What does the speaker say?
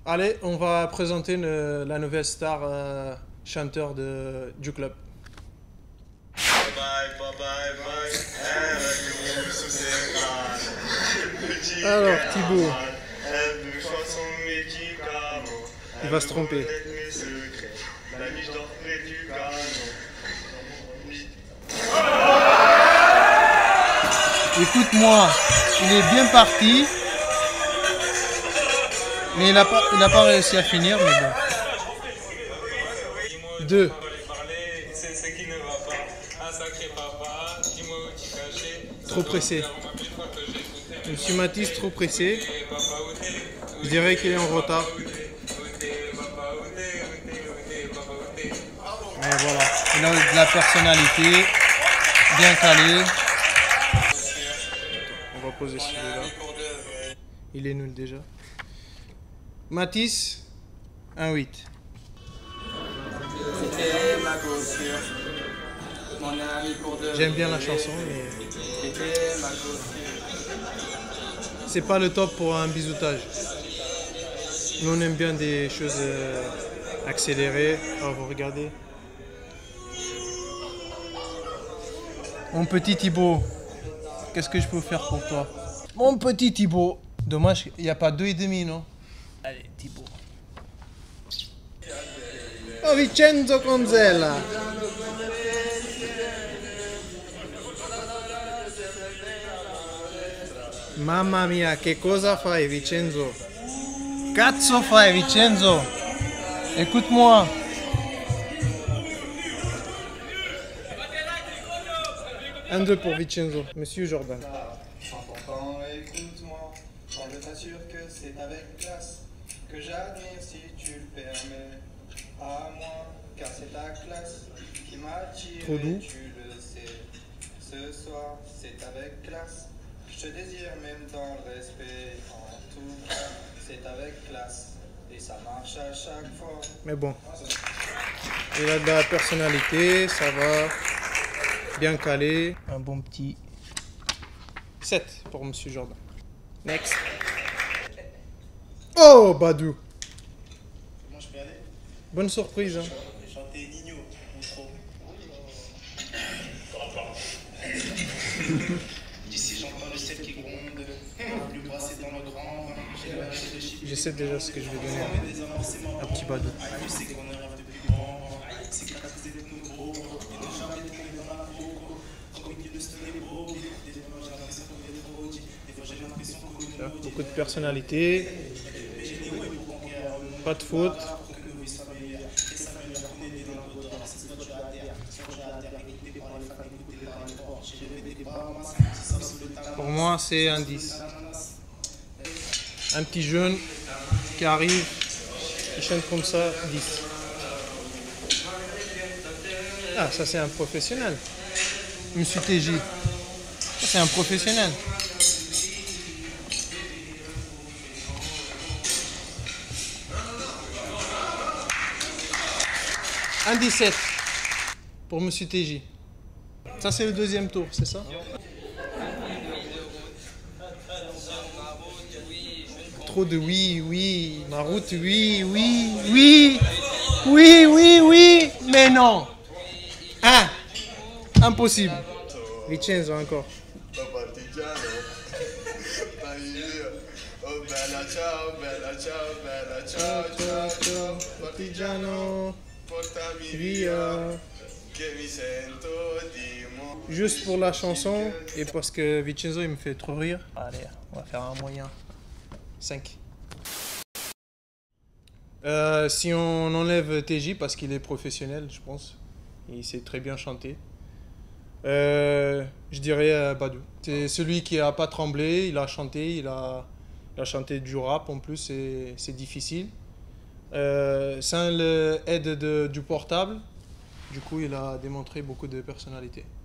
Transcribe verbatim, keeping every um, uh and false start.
Allez, on va présenter le- la nouvelle star euh, chanteur de, du club. Bye bye bye bye, elle nous sous ses crânes. Alors, Thibaut. Elle nous chante son médicament. Il va se tromper. Mes secrets, la niche dort près du canon. Écoute-moi, il est bien parti, mais il n'a pas, il a pas réussi à finir, mais bon. Deux. C'est ce qui ne va pas. Un sacré papa, dis-moi où tu cachais. Trop pressé. Monsieur Matisse, trop pressé. Je dirais qu'il est en retard. Mais voilà, il a de la personnalité, bien calé. On va poser celui-là. Il est nul déjà. Matisse, un huit. J'aime bien la chanson, mais c'est pas le top pour un bisoutage. Nous on aime bien des choses euh, accélérées. Ah, vous regardez. Mon petit Thibaut, qu'est-ce que je peux faire pour toi? Mon petit Thibaut. Dommage, il n'y a pas deux et demi, non? Allez, Thibaut. Oh, Vincenzo Conzella. Mamma mia, che cosa fai, Vincenzo? Cazzo fai, Vincenzo? Écoute-moi. Un deux pour Vincenzo, Monsieur Jordan. Important, écoute-moi, je t'assure que c'est avec classe que j'admire si tu le permets à moi, car c'est ta classe qui m'attire. Trop doux. Et tu le sais. Ce soir, c'est avec classe. Je te désire même dans le respect. En tout cas, c'est avec classe. Et ça marche à chaque fois. Mais bon, il a de la personnalité, ça va, bien calé. Un bon petit. sept pour Monsieur Jordan. Next. Oh, Badou. Comment je peux aller? Bonne surprise. Hein. Chanter Nino ou trop. D'ici j'entends le ciel qui gronde. Plus brasser dans le grand. J'ai lâché le chip. Je sais déjà ce que je vais donner. Un petit Badou. C'est qu'on rêve de plus grand. C'est que la tête de nos gros. Et ne jamais tomber dans la peau. Comme il de se tenir beau. Des fois j'ai l'impression qu'on est trop dit. Des fois j'ai l'impression qu'on est Beaucoup de personnalité. Pas de faute. Pour moi, c'est un dix. Un petit jeune qui arrive, qui chante comme ça, dix. Ah, ça c'est un professionnel. Monsieur T J. C'est un professionnel. Un dix-sept pour Monsieur T J. Ça c'est le deuxième tour, c'est ça? Trop de oui, oui, ma route, oui, oui, oui, oui, oui, oui, mais non. Un. Impossible. Vincenzo encore. Oh partigiano, oh bella ciao, bella ciao, bella ciao, ciao, ciao, Partigiano, portami via. che mi sento di mo. Juste pour la chanson et parce que Vincenzo il me fait trop rire. Allez, on va faire un moyen. cinq. Euh, si on enlève T J parce qu'il est professionnel, je pense, il sait très bien chanter, euh, je dirais euh, Badou. C'est celui qui n'a pas tremblé, il a chanté, il a, il a chanté du rap en plus, c'est c'est difficile. Euh, sans l'aide de- du portable, du coup il a démontré beaucoup de personnalité.